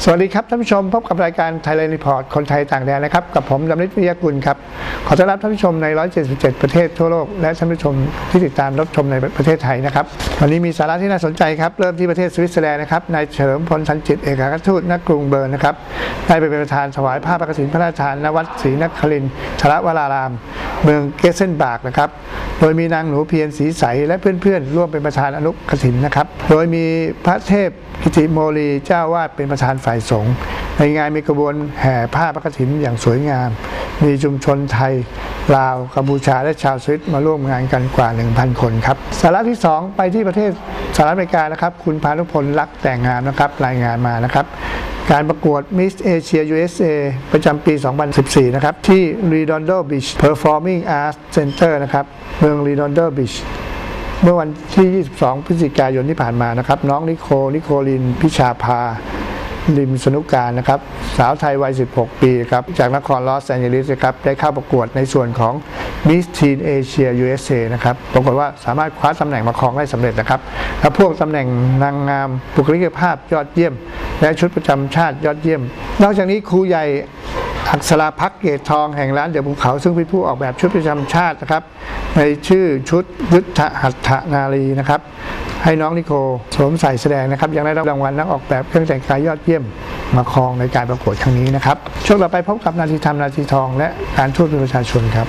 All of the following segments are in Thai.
สวัสดีครับท่านผู้ชมพบกับรายการ Thailand Report คนไทยต่างแดนนะครับกับผมดำริศ วิทยากุลครับขอต้อนรับท่านผู้ชมใน177ประเทศทั่วโลกและท่านผู้ชมที่ติดตามรับชมในประเทศไทยนะครับวันนี้มีสาระที่น่าสนใจครับเริ่มที่ประเทศสวิตเซอร์แลนด์นะครับนายเฉลิมพลสันจิตเอกอัครทูตณกรุงเบิร์นนะครับได้ไปเป็นประธานถวายผ้าพระกฐินพระราชทานณวัดศรีนครินทรวรารามเมืองเกสเซนบาร์กนะครับโดยมีนางหนูเพียรศรีใสและเพื่อนๆร่วมเป็นประธานอนุกฐินนะครับโดยมีพระเทพกิติโมลีเจ้าวาดเป็นประธานฝ่ายสงฆ์ในงานมีกระบวนแห่ผ้าพระกฐินอย่างสวยงามมีชุมชนไทยลาวกัมพูชาและชาวสวิตมาร่วมงานกันกว่า 1,000 คนครับสาระที่ 2 ไปที่ประเทศสหรัฐอเมริกานะครับคุณพานุพลรักแต่งงานนะครับรายงานมานะครับการประกวด Miss Asia USA ประจำปี 2014 นะครับที่ Redondo Beach Performing Arts Center นะครับเมือง Redondo Beach เมื่อวันที่ 22 พฤศจิกายนที่ผ่านมานะครับน้องนิโคลินพิชาภาริมสนุกการนะครับสาวไทยวัย 16 ปีครับจากนครลอสแอนเจลิสครับได้เข้าประกวดในส่วนของ Miss Teen Asia USA นะครับปรากฏว่าสามารถคว้าตำแหน่งมาครองได้สำเร็จนะครับและพวกตำแหน่งนางงามบุคลิกภาพยอดเยี่ยมและชุดประจำชาติยอดเยี่ยมนอกจากนี้ครูใหญ่อักษราภักดิ์เกตทองแห่งร้านเดี่ยวภูเขาซึ่งเป็นผู้ออกแบบชุดประจำชาตินะครับในชื่อชุดยุทธหัตถนารีนะครับให้น้องนิโคสวมใส่แสดงนะครับยังได้รับรางวัลนักออกแบบเครื่องแต่งกายยอดเยี่ยมมาครองในการประกวดครั้งนี้นะครับช่วงต่อไปพบกับนาทีธรรมนาทีทองและการทูตเพื่อประชาชนครับ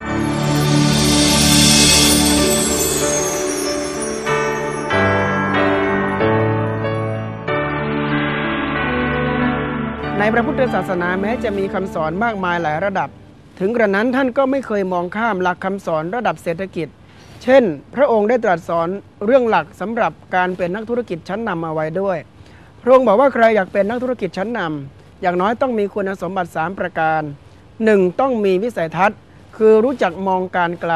ในพระพุทธศาสนาแม้จะมีคำสอนมากมายหลายระดับถึงกระนั้นท่านก็ไม่เคยมองข้ามหลักคำสอนระดับเศรษฐกิจเช่นพระองค์ได้ตรัสสอนเรื่องหลักสำหรับการเป็นนักธุรกิจชั้นนำเอาไว้ด้วยพระองค์บอกว่าใครอยากเป็นนักธุรกิจชั้นนำอย่างน้อยต้องมีคุณสมบัติ3ประการ 1. ต้องมีวิสัยทัศน์คือรู้จักมองการไกล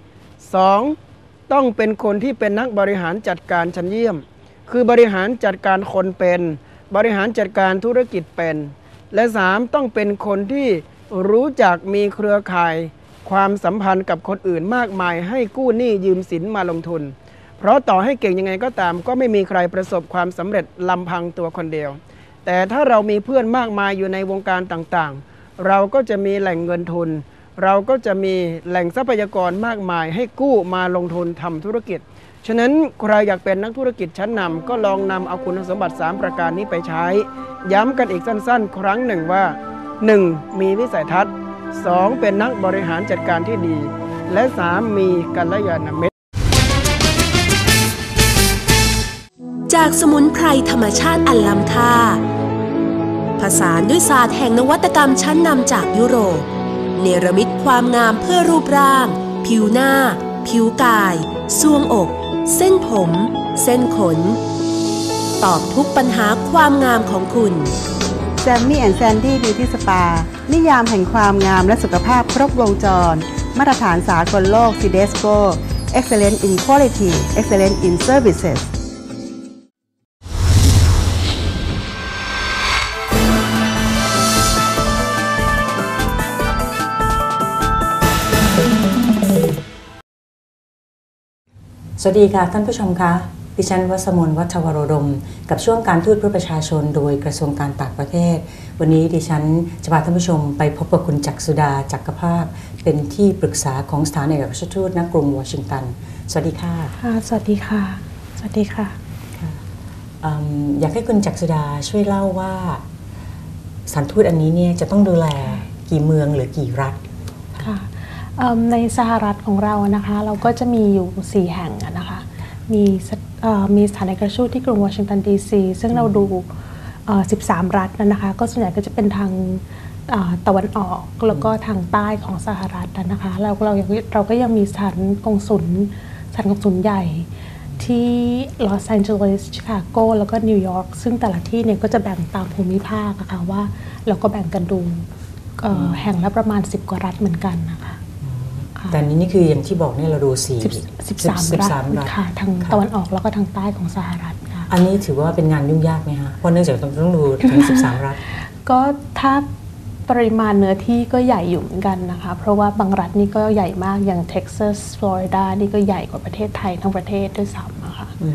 2. ต้องเป็นคนที่เป็นนักบริหารจัดการชั้นเยี่ยมคือบริหารจัดการคนเป็นบริหารจัดการธุรกิจเป็นและ 3. ต้องเป็นคนที่รู้จักมีเครือข่ายความสัมพันธ์กับคนอื่นมากมายให้กู้หนี้ยืมสินมาลงทุนเพราะต่อให้เก่งยังไงก็ตามก็ไม่มีใครประสบความสำเร็จลำพังตัวคนเดียวแต่ถ้าเรามีเพื่อนมากมายอยู่ในวงการต่างๆเราก็จะมีแหล่งเงินทุนเราก็จะมีแหล่งทรัพยากรมากมายให้กู้มาลงทุนทำธุรกิจฉะนั้นใครอยากเป็นนักธุรกิจชั้นนำก็ลองนำเอาคุณสมบัติ3ประการนี้ไปใช้ย้ำกันอีกสั้นๆครั้งหนึ่งว่า 1. มีวิสัยทัศน์ 2. เป็นนักบริหารจัดการที่ดีและ 3. มีกัลยาณมิตรจากสมุนไพรธรรมชาติอันล้ำค่าผสานด้วยศาสตร์แห่งนวัตกรรมชั้นนำจากยุโรปเนรมิตความงามเพื่อรูปร่างผิวหน้าผิวกายทรวงอกเส้นผมเส้นขนตอบทุกปัญหาความงามของคุณแซมมี่แอนด์แซนดี้บิวตี้สปานิยามแห่งความงามและสุขภาพครบวงจรมาตรฐานสากลโลก CDESCO Excellent in Quality Excellent in Services สวัสดีค่ะท่านผู้ชมคะดิฉันวสมน วัฒวโรดมกับช่วงการทูตเพื่อประชาชนโดยกระทรวงการต่างประเทศวันนี้ดิฉันจะพาท่านผู้ชมไปพบกับคุณจักษุดาจักรภาพเป็นที่ปรึกษาของสถานเอกอัครราชทูตณกรุงวอชิงตันสวัสดีค่ะสวัสดีค่ะสวัสดีค่ะอยากให้คุณจักษุดาช่วยเล่าว่าสถานทูตอันนี้เนี่ยจะต้องดูแลกี่เมืองหรือกี่รัฐค่ะในสหรัฐของเรานะคะเราก็จะมีอยู่4แห่งนะคะมีสถานเอกอัครราชทูตที่กรุงวอชิงตันดีซีซึ่งเราดู13รัฐนะคะก็ส่วนใหญ่ก็จะเป็นทางตะวันออกแล้วก็ทางใต้ของสหรัฐนะคะเราก็ยังมีสถานกงสุลใหญ่ที่ลอสแอนเจลิสชิคาโกแล้วก็นิวยอร์กซึ่งแต่ละที่เนี่ยก็จะแบ่งตามภูมิภาคนะคะว่าเราก็แบ่งกันดูแห่งละประมาณ10กว่ารัฐเหมือนกันนะคะแต่นี่คืออย่างที่บอกเนี่ยเราดู13รัฐค่ะทางตะวันออกแล้วก็ทางใต้ของสหรัฐค่ะอันนี้ถือว่าเป็นงานยุ่งยากไหมคะเพราะเนื่องจากต้องดูถึง13รัฐก็ถ้าปริมาณเนื้อที่ก็ใหญ่อยู่เหมือนกันนะคะเพราะว่าบางรัฐนี่ก็ใหญ่มากอย่างเท็กซัสฟลอริดานี่ก็ใหญ่กว่าประเทศไทยทั้งประเทศด้วยซ้ำนะคะ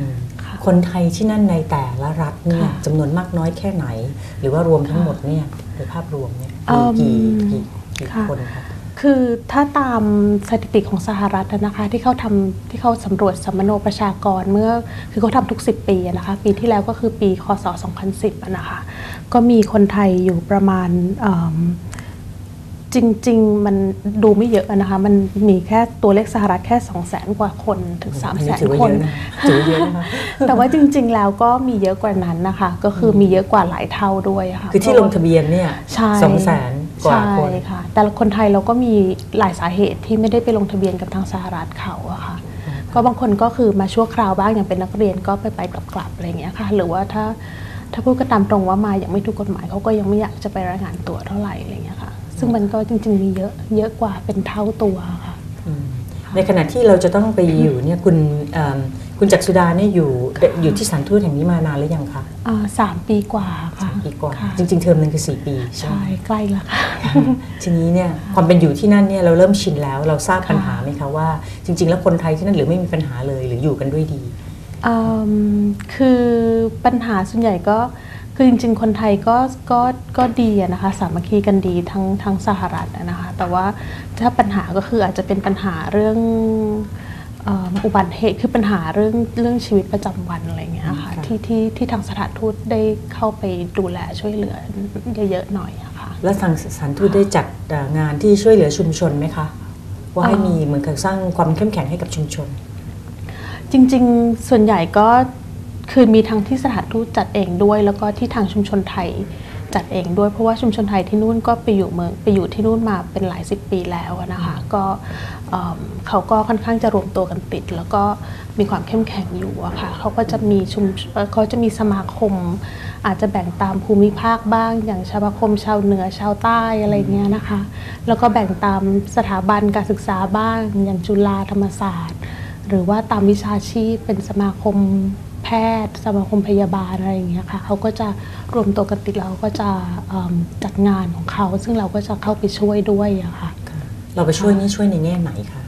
ค่ะคนไทยที่นั่นในแต่ละรัฐเนี่ยจำนวนมากน้อยแค่ไหน หรือว่ารวมทั้งหมดเนี่ยโดยภาพรวมเนี่ยมีกี่คนคะคือถ้าตามสถิติของสหรัฐนะคะที่เขาสำรวจสัมมโนประชากรเมื่อคือเขาทำทุก10 ปีนะคะปีที่แล้วก็คือปีคศ2010นะคะก็มีคนไทยอยู่ประมาณจริงๆมันดูไม่เยอะนะคะมันมีแค่ตัวเลขสหรัฐแค่200,000 กว่าคนถึง300,000 คนแต่ว่าจริงๆแล้วก็มีเยอะกว่านั้นนะคะก็คือมีเยอะกว่าหลายเท่าด้วยค่ะคือที่ลงทะเบียนเนี่ย200,000 กว่าคนค่ะแต่คนไทยเราก็มีหลายสาเหตุที่ไม่ได้ไปลงทะเบียนกับทางสหรัฐเขาอะค่ะก็บางคนก็คือมาชั่วคราวบ้างอย่างเป็นนักเรียนก็ไปกลับอะไรอย่างเงี้ยค่ะหรือว่าถ้าพูดกันตามตรงว่ามาอย่างไม่ถูกกฎหมายเขาก็ยังไม่อยากจะไปรายงานตัวเท่าไหร่อะไรอย่างเงี้ยค่ะซึ่งมันก็จริงๆมีเยอะกว่าเป็นเท่าตัวค่ะในขณะที่เราจะต้องไปอยู่เนี่ยคุณจักษุดาเนี่ยอยู่ที่สถานทูตแห่งนี้มานานหรือยังคะ 3 ปีกว่าค่ะ 3 ปีกว่าจริงๆเทอมนึงคือ4 ปีใช่ใกล้แล้วค่ะทีนี้เนี่ยความเป็นอยู่ที่นั่นเนี่ยเราเริ่มชินแล้วเราทราบปัญหาไหมคะว่าจริงๆแล้วคนไทยที่นั่นหรือไม่มีปัญหาเลยหรืออยู่กันด้วยดีคือปัญหาส่วนใหญ่ก็คือจริงๆคนไทยก็ดีนะคะสามัคคีกันดีทั้งสหรัฐนะคะแต่ว่าถ้าปัญหาก็คืออาจจะเป็นปัญหาเรื่องอุบัติเหตุคือปัญหาเรื่องชีวิตประจำวันอะไรเงี้ยค่ะที่ทางสถานทูตได้เข้าไปดูแลช่วยเหลือเยอะๆหน่อยอะค่ะแล้วทางสถานทูตได้จัดงานที่ช่วยเหลือชุมชนไหมคะว่าให้มีเหมือนกับสร้างความเข้มแข็งให้กับชุมชนจริงๆส่วนใหญ่ก็คือมีทั้งที่สถานทูตจัดเองด้วยแล้วก็ที่ทางชุมชนไทยจัดเองด้วยเพราะว่าชุมชนไทยที่นู่นก็ไปอยู่ที่นู่นมาเป็นหลาย10 ปีแล้วนะคะก็เขาก็ค่อนข้างจะรวมตัวกันติดแล้วก็มีความเข้มแข็งอยู่อะค่ะเขาก็จะมีสมาคมอาจจะแบ่งตามภูมิภาคบ้างอย่างสมาคมชาวเหนือชาวใต้อะไรเงี้ยนะคะแล้วก็แบ่งตามสถาบันการศึกษาบ้างอย่างจุฬาธรรมศาสตร์หรือว่าตามวิชาชีพเป็นสมาคมแพทย์สมาคมพยาบาลอะไรอย่างเงี้ยค่ะเขาก็จะรวมตัวกันติดแล้วก็จะจัดงานของเขาซึ่งเราก็จะเข้าไปช่วยด้วยอะค่ะเราไปช่วยนี่ช่วยในแง่ไหนคะ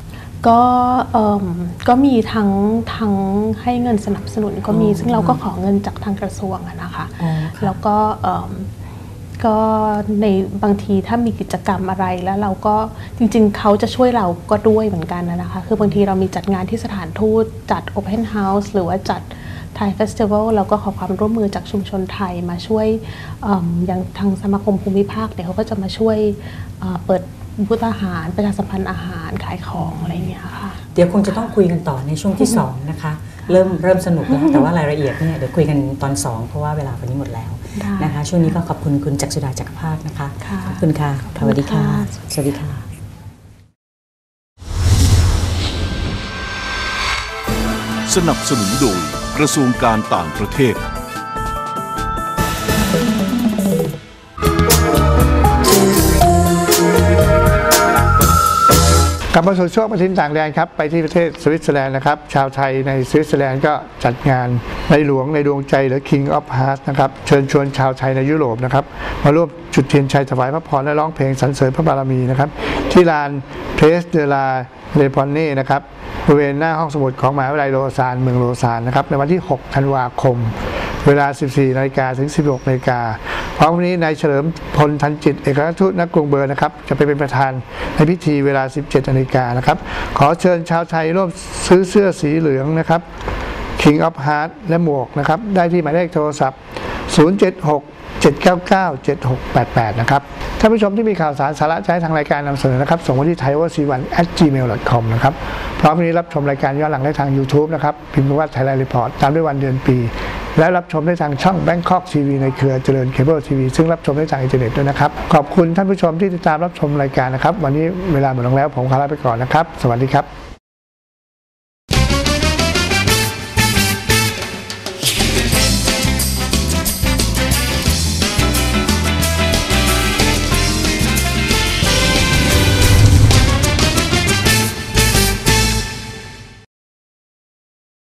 ก็มีทั้งให้เงินสนับสนุนก็มีซึ่งเราก็ขอเงินจากทางกระทรวงนะคะแล้วก็ในบางทีถ้ามีกิจกรรมอะไรแล้วเราก็จริงๆเขาจะช่วยเราก็ด้วยเหมือนกันนะคะคือบางทีเรามีจัดงานที่สถานทูตจัด Open House หรือว่าจัด Thai Festival เราก็ขอความร่วมมือจากชุมชนไทยมาช่วยอย่างทางสมาคมภูมิภาคเนี่ยเขาก็จะมาช่วยเปิดบูธอาหารประชาสัมพันธ์อาหารขายของอะไรอย่างเงี้ยค่ะเดี๋ยวคงจะต้องคุยกันต่อในช่วงที่2นะคะเริ่มสนุกแล้วแต่ว่ารายละเอียดเนี่ยเดี๋ยวคุยกันตอน2เพราะว่าเวลาวันนี้หมดแล้วนะคะช่วงนี้ก็ขอบคุณคุณจักษุดาจักรภาคนะคะขอบคุณค่ะสวัสดีค่ะสวัสดีค่ะสนับสนุนโดยกระทรวงการต่างประเทศกลับมาสู่ช่วงประทินต่างแดนครับไปที่ประเทศสวิตเซอร์แลนด์นะครับชาวไทยในสวิตเซอร์แลนด์ก็จัดงานในหลวงในดวงใจหรือ King of Hearts นะครับเชิญชวนชาวไทยในยุโรปนะครับมาร่วมจุดเทียนชัยถวายพระพรและร้องเพลงสรรเสริญพระบารมีนะครับที่ลานเพลสเดลาเลปอนเน่นะครับบริเวณหน้าห้องสมุดของมหาวิทยาลัยโลซานเมืองโลซานนะครับในวันที่6 ธันวาคมเวลา 14 นาฬิกาถึง 16 นาฬิกาพร้อมวันนี้นายเฉลิมพลทันจิตเอกอัครทูตณกรุงเบอร์นนะครับจะไปเป็นประธานในพิธีเวลา 17 นาฬิกานะครับขอเชิญชาวไทยร่วมซื้อเสื้อสีเหลืองนะครับ King of Hearts และหมวกนะครับได้ที่หมายเลขโทรศัพท์ 076-799-7688 นะครับท่านผู้ชมที่มีข่าวสารสาระใช้ทางรายการนำเสนอนะครับส่งมาที่ thaiwc1@gmail.com นะครับพร้อมวันนี้รับชมรายการย้อนหลังได้ทาง YouTube นะครับพิมพ์ว่า Thailand Report ตามด้วยวันเดือนปีและรับชมได้ทางช่อง Bangkok TV ในเครือเจริญเคเบิลทีวีซึ่งรับชมได้ทางอินเทอร์เน็ตด้วยนะครับขอบคุณท่านผู้ชมที่ติดตามรับชมรายการนะครับวันนี้เวลาหมดลงแล้วผมขอลาไปก่อนนะครับสวัสดีครับ